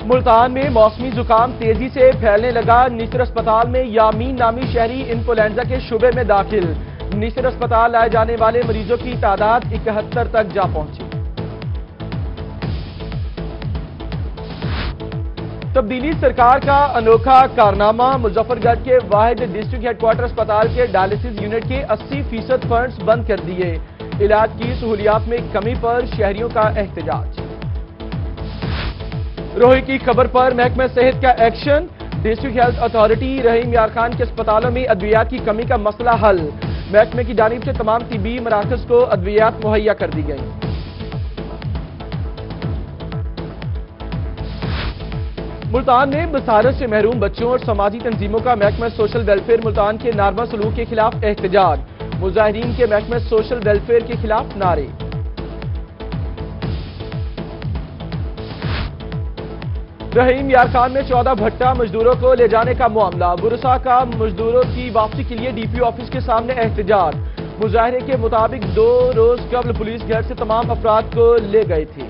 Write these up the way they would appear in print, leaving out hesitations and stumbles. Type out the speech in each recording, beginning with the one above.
ملتان میں موسمی زکام تیزی سے پھیلنے لگا۔ نشتر اسپتال میں یامین نامی شہری انفلوئنزا کے شعبے میں داخل۔ نشتر اسپتال لائے جانے والے مریضوں کی تعداد 71 تک جا پہنچی۔ تبدیلی سرکار کا انوکھا کارنامہ۔ مظفر گڑھ کے واحد ڈسٹرکٹ ہیڈ کوارٹر اسپتال کے ڈائلسس یونٹ کے 80% فنڈز بند کر دیے۔ علاج کی سہولیات میں کمی پر شہریوں کا احتجاج۔ روہی کی خبر پر محکمہ صحت کا action. District health authority Rahim Yar Khan کے اسپتالوں میں ادویات کی کمی کا مسئلہ حل۔ محکمے کی جانب سے تمام طبی مراکز کو ادویات مہیا کر دی گئی۔ ملتان میں بصارت سے محروم بچوں اور سماجی تنظیموں کا محکمہ سوشل ویلفیئر ملتان کے ناروا سلوک کے خلاف احتجاج۔ مظاہرین کے محکمہ سوشل ویلفیئر کے خلاف نعرے۔ رحیم یار خان میں 14 بھٹا مزدوروں کو لے جانے کا معاملہ۔ برسا کا مزدوروں کی واپسی کے لیے ڈی پی او آفس کے سامنے احتجاج۔ مظاہرے کے مطابق 2 روز قبل پولیس گھر سے تمام افراد کو لے گئے تھے۔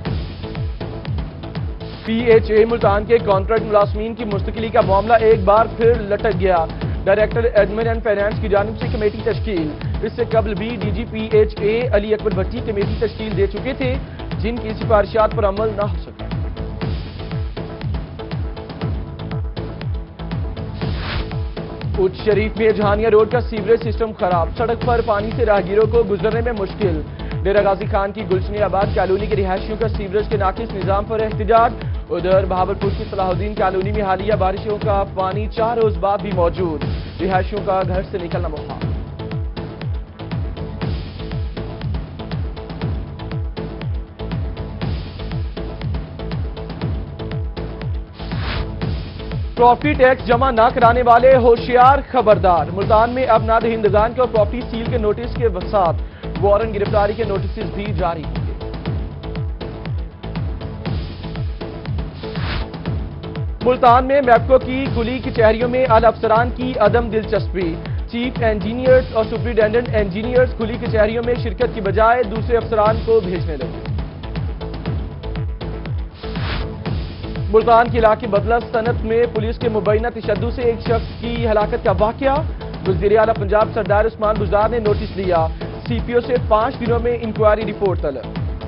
پی ایچ اے ملتان کے کانٹریکٹ ملازمین کی مستقلی کا معاملہ ایک بار پھر لٹک گیا۔ ڈائریکٹر ایڈمن اینڈ فائنانس کی جانب سے کمیٹی تشکیل۔ اس سے قبل بھی D G P H A Ali Akbar Bhatti committee تشکیل دے چکے تھے، جن کی سفارشات پر عمل نہ ہو سکا۔ اچ شریف میں جہانیہ روڈ کا سیوریج سسٹم خراب۔ سڑک پر پانی سے راہگیروں کو گزرنے میں مشکل۔ ڈیرہ غازی خان کی گلشن آباد کالونی کے رہائشیوں کا سیوریج کے ناقص نظام پر احتجاج۔ ادھر بہاولپور کی صلاح الدین کالونی میں حالیہ بارشوں کا پانی 4 روز بعد بھی موجود۔ رہائشیوں کا گھر سے نکلنا محال۔ پراپرٹی ٹیکس جمع نہ کرانے والے ہوشیار خبردار۔ ملتان میں اب نادہندگان کو پراپرٹی سیل کے نوٹس کے ساتھ وارنٹ گرفتاری کے نوٹسز بھی جاری ہوں گے۔ ملتان میں میپکو کی کھلی کچہریوں میں اعلی افسران کی عدم دلچسپی۔ چیف انجینئرز اور سپرنٹینڈنٹ انجینئرز کھلی کچہریوں میں شرکت کی بجائے دوسرے افسران کو بھیجنے لگے۔ ملتان کے علاقے بدلہ صنعت میں پولیس کے مبینہ تشدد سے ایک شخص کی ہلاکت کا واقعہ۔ وزیر اعلیٰ پنجاب سردار عثمان بزدار نے نوٹس لیا۔ سی پی او سے 5 دنوں میں انکوائری رپورٹ طلب۔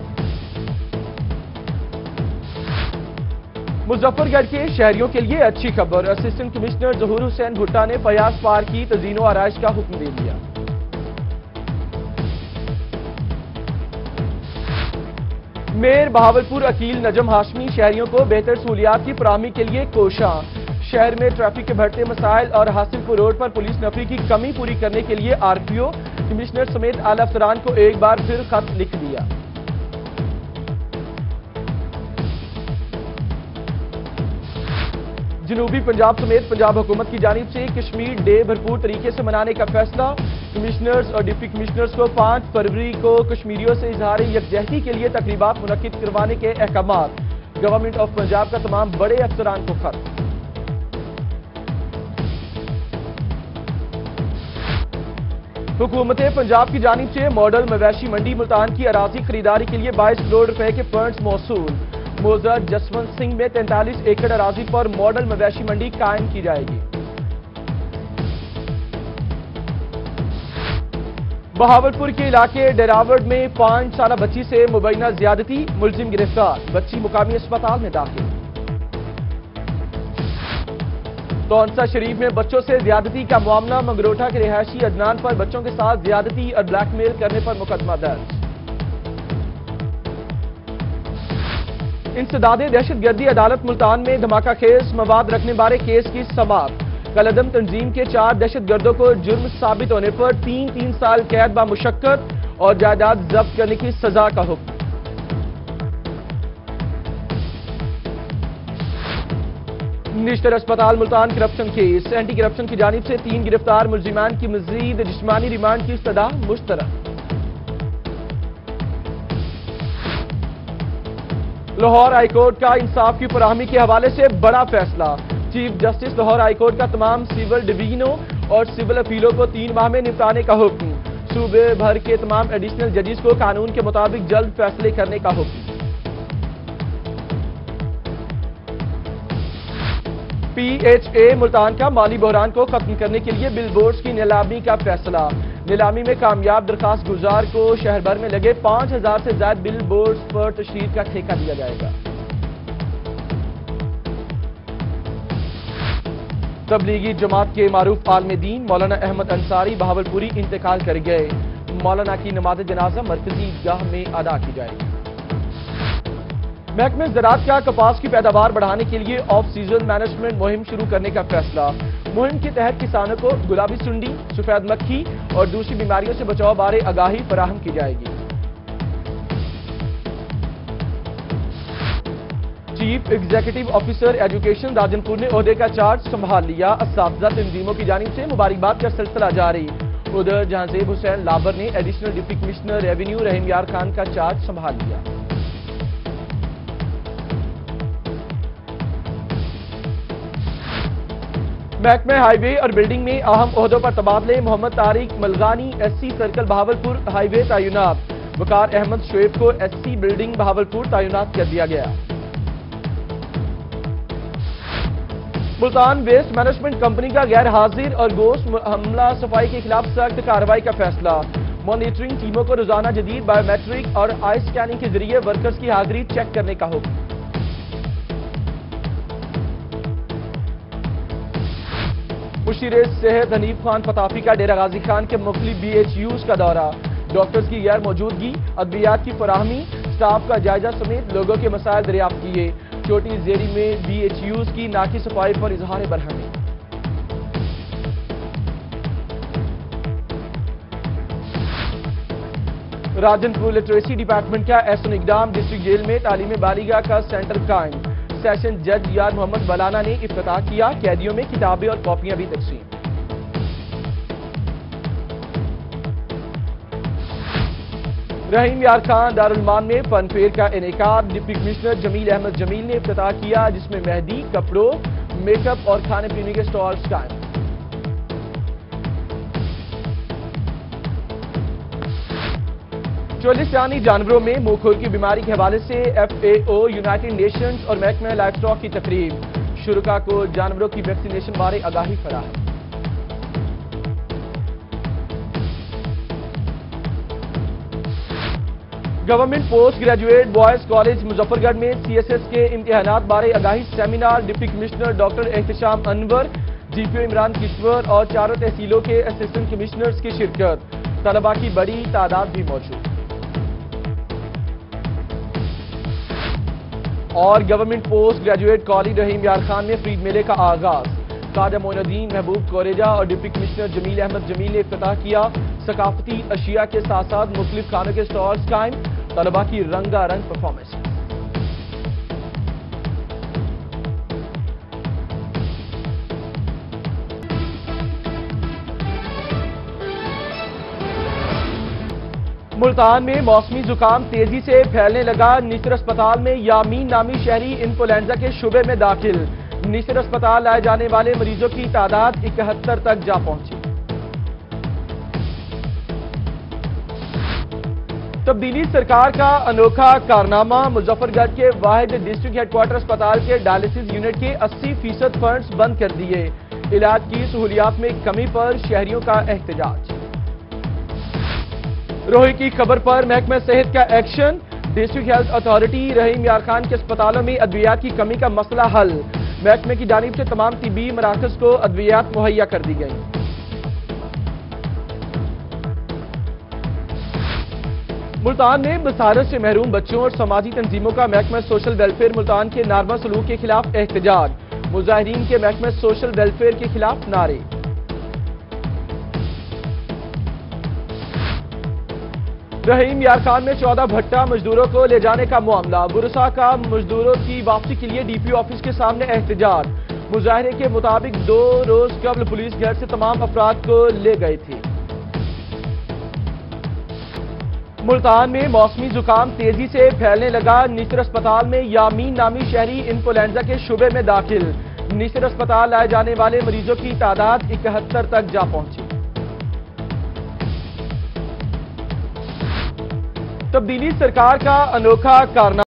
مظفر گڑھ کے شہریوں کے لیے اچھی خبر۔ اسسٹنٹ کمشنر ظہور حسین بھٹا نے فیاض پارک کی تزئین و آرائش کا حکم دے دیا۔ میئر بہاولپور عقیل نجم ہاشمی شہریوں کو بہتر سہولیات کی فراہمی کے لیے کوشاں۔ شہر میں ٹریفک کے بڑھتے مسائل اور حاصل پور روڈ پر پولیس نفری کی کمی پوری کرنے کے لیے آر پی او کمشنر سمیت اعلی افسران کو ایک بار پھر خط لکھ دیا۔ جنوبی پنجاب سمیت پنجاب حکومت کی جانب سے کشمیر ڈے بھرپور طریقے سے منانے کا فیصلہ۔ کمشنرز اور ڈپٹی کمشنرز کو 5 فروری کو کشمیریوں سے اظہار یکجہتی کے لیے تقریبات منعقد کروانے کے احکامات۔ گورنمنٹ آف پنجاب کا تمام بڑے افسران کو خط۔ حکومت پنجاب کی جانب سے ماڈل مویشی منڈی ملتان کی اراضی خریداری کے لیے 22 کروڑ روپے کے فنڈز موصول۔ موضع جسونت سنگھ میں 43 ایکڑ اراضی پر ماڈل مویشی منڈی قائم کی جائے گی۔ بہاولپور کے علاقے ڈیراوڈ میں 5 سالہ بچی سے مبینہ زیادتی، ملزم گرفتار، بچی مقامی اسپتال میں داخل۔ تونسا شریف میں بچوں سے زیادتی کا معاملہ، منگروٹھا کے رہائشی عدنان پر بچوں کے ساتھ زیادتی اور بلیک میل کرنے پر مقدمہ درج۔ انسداد دہشت گردی عدالت ملتان میں دھماکہ خیز مواد رکھنے بارے کیس کی سماعت۔ کالعدم تنظیم کے 4 دہشت گردوں کو جرم ثابت ہونے پر 3 سال قید بامشقت اور جائیداد ضبط کرنے کی سزا کا حکم۔ نشتر اسپتال Multan corruption case. Anti corruption کی جانب سے 3 گرفتار ملزمان کی مزید جسمانی ریمانڈ کی استدعا مسترد۔ لاہور ہائی کورٹ کا انصاف کی فراہمی کے حوالے سے بڑا فیصلہ۔ Chief justice Lahore high court کا تمام سول ڈویژنوں اور سول اپیلوں کو 3 ماہ میں نپٹانے کا حکم۔ صوبے بھر کے تمام ایڈیشنل ججز کو قانون کے مطابق جلد فیصلے کرنے کا حکم۔ PHA ملتان کا مالی بحران کو ختم کرنے کے لیے بل بورڈز کی نیلامی کا فیصلہ۔ نیلامی میں کامیاب درخواست گزار کو شہر بھر میں لگے 5000 سے زائد بل بورڈز پر تشہیر کا ٹھیکہ دیا جائے گا۔ تبلیغی جماعت کے معروف عالم دین مولانا احمد انصاری بہاولپوری انتقال کر گئے۔ مولانا کی نماز جنازہ مرکزی عیدگاہ میں ادا کی جائے گی۔ محکمہ زراعت کا کپاس کی پیداوار بڑھانے کے لیے آف سیزن مینجمنٹ مہم شروع کرنے کا فیصلہ۔ مہم کے تحت کسانوں کو گلابی سنڈی، سفید مکھی اور دوسری بیماریوں سے بچاؤ بارے آگاہی فراہم کی جائے گی۔ Chief executive officer education Rajanpur نے عہدے کا چارج سنبھال لیا۔ اساتذہ تنظیموں کی جانب سے مبارکباد کا سلسلہ جاری۔ ادھر جہانزیب حسین لابر نے additional deputy commissioner revenue Rahim Yar Khan کا چارج سنبھال لیا۔ محکمہ ہائی وے اور بلڈنگ میں اہم عہدوں پر تبادلے۔ Muhammad Tariq Mulghani SC circle Bahawalpur highway تعینات۔ وقار احمد شعیب کو SC بلڈنگ بہاولپور تعینات کر دیا گیا۔ ملتان ویسٹ مینجمنٹ کمپنی کا غیر حاضر اور گوشت حملہ صفائی کے خلاف سخت کارروائی کا فیصلہ۔ مانیٹرنگ ٹیموں کو روزانہ جدید بایو میٹرک اور آئی سکیننگ کے ذریعے ورکرز کی حاضری چیک کرنے کا حکم۔ مشیر صحت حنیف خان فتافی کا ڈیرہ غازی خان کے مختلف BHUs کا دورہ۔ ڈاکٹرز کی غیر موجودگی، ادویات کی فراہمی، سٹاف کا جائزہ سمیت لوگوں کے مسائل دریافت کیے۔ چھوٹی زیری میں BHUs کی ناقص صفائی پر اظہار برہمی۔ راجن پور لٹریسی ڈپارٹمنٹ کا احسن اقدام۔ ڈسٹرکٹ جیل میں تعلیم بالغہ کا سینٹر قائم۔ سیشن جج یار محمد بلانا نے افتتاح کیا۔ قیدیوں میں کتابیں اور کاپیاں بھی تقسیم۔ رحیم یار خان دارالمان میں فن فیئر کا انعقاد۔ ڈپٹی کمشنر جمیل احمد جمیل نے افتتاح کیا، جس میں مہندی، کپڑوں، میک اپ اور کھانے پینے کے سٹالز قائم۔ چولستانی جانوروں میں منہ کھول کی بیماری کے حوالے سے FAO، یونائٹڈ نیشنز اور محکمہ لائف اسٹاک کی تقریب۔ شرکاء کو جانوروں کی ویکسینیشن بارے آگاہی فراہم۔ Government post graduate boys college Muzaffargarh میں CSS کے امتحانات بارے آگاہی seminar. Deputy commissioner doctor Ehtisham Anwar, GPO Imran Kishwar اور چاروں تحصیلوں کے اسسٹنٹ کمشنرز کی شرکت۔ طلباء کی بڑی تعداد بھی موجود۔ اور government post graduate college Rahim Yar Khan میں فریڈ میلے کا آغاز۔ خواجہ معین الدین محبوب کوریجا اور ڈپٹی کمشنر جمیل احمد جمیل نے افتتاح کیا۔ ثقافتی اشیاء کے ساتھ ساتھ مختلف کھانوں کے سٹالز قائم۔ طلباء کی رنگا رنگ پرفارمنس۔ ملتان میں موسمی زکام تیزی سے پھیلنے لگا۔ نیسر اسپتال میں یامین نامی شہری انفلوئنزا کے شعبے میں داخل۔ نیسر اسپتال لائے جانے والے مریضوں کی تعداد 71 تک جا پہنچی۔ تبدیلی سرکار کا انوکھا کارنامہ۔ مظفر گڑھ کے واحد ڈسٹرکٹ ہیڈ کوارٹر اسپتال کے ڈائلسس یونٹ کے 80% فنڈز بند کر دیے۔ علاج کی سہولیات میں کمی پر شہریوں کا احتجاج۔ روہی کی خبر پر محکمہ صحت کا action. District health authority Rahim Yar Khan کے اسپتالوں میں ادویات کی کمی کا مسئلہ حل۔ محکمے کی جانب سے تمام طبی مراکز کو ادویات مہیا کر دی گئیں۔ ملتان میں بصارت سے محروم بچوں اور سماجی تنظیموں کا محکمہ سوشل ویلفیئر ملتان کے ناروا سلوک کے خلاف احتجاج۔ مظاہرین کے محکمہ سوشل ویلفیئر کے خلاف نعرے۔ رحیم یار خان میں 14 بھٹا مزدوروں کو لے جانے کا معاملہ۔ ورثاء کا مزدوروں کی واپسی کے لیے DPO آفس کے سامنے احتجاج۔ مظاہرے کے مطابق 2 روز قبل پولیس گھر سے تمام افراد کو لے گئے تھے۔ ملتان میں موسمی زکام تیزی سے پھیلنے لگا۔ نیسر اسپتال میں یامین نامی شہری انفلوئنزا کے شعبے میں داخل۔ نیسر اسپتال لائے جانے والے مریضوں کی تعداد 71 تک جا پہنچی۔ تبدیلی سرکار کا انوکھا کارنامہ۔